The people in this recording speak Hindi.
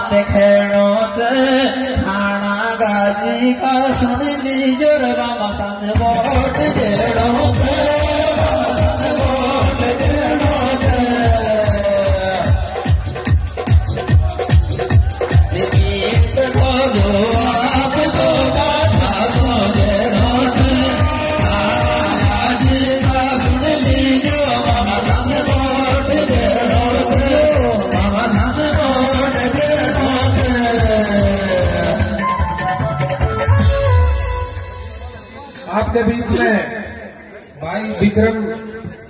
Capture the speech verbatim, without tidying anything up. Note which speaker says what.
Speaker 1: बात खेणो छे खाना गाजी का सुन लीजो रे बाबा साथ वोट देणो छे वोट देणो छे गीत को जो आप तो गाथा सो देणो छे गाजी का सुन लीजो बाबा साथ वोट देणो छे बाबा साथ वोट देणो छे।
Speaker 2: आपके बीच में भाई विक्रम